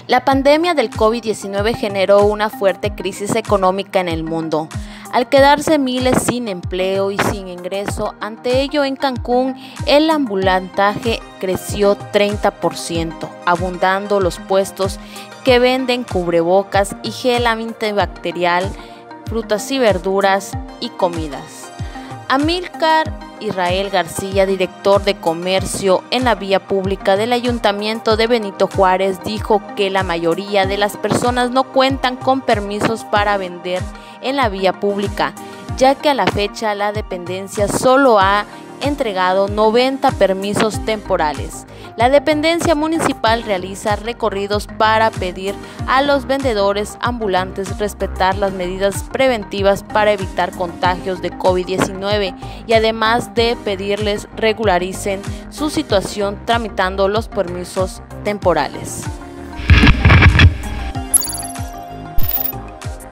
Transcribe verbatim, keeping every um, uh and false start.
La pandemia del COVID diecinueve generó una fuerte crisis económica en el mundo, al quedarse miles sin empleo y sin ingreso. Ante ello, en Cancún, el ambulantaje creció treinta por ciento, abundando los puestos que venden cubrebocas y gel antibacterial, frutas y verduras y comidas. Amílcar Israel García, director de comercio en la vía pública del Ayuntamiento de Benito Juárez, dijo que la mayoría de las personas no cuentan con permisos para vender en la vía pública, ya que a la fecha la dependencia solo ha entregado noventa permisos temporales. La dependencia municipal realiza recorridos para pedir a los vendedores ambulantes respetar las medidas preventivas para evitar contagios de COVID diecinueve y además de pedirles regularicen su situación tramitando los permisos temporales.